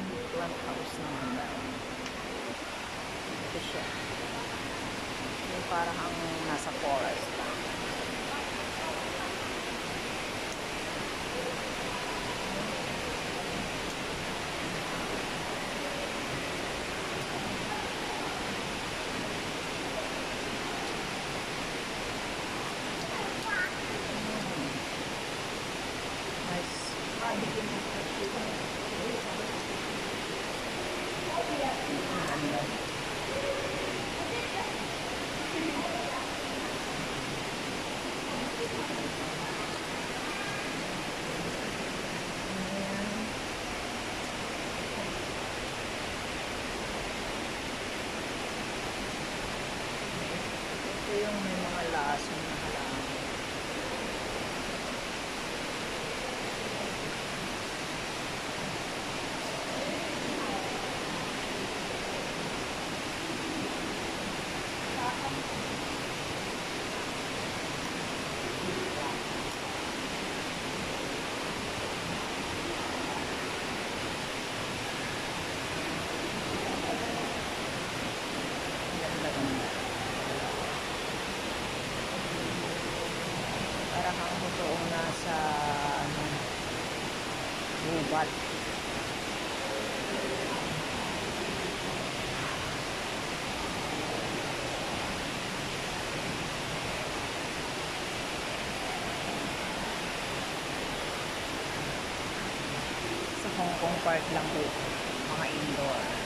plant house naman na. Ito siya. Yung parang ang nasa forest lang. Ito yung may mga lason na halaman. Parang ang totoong nasa gubat. Sa Hong Kong Park lang po, mga indoor.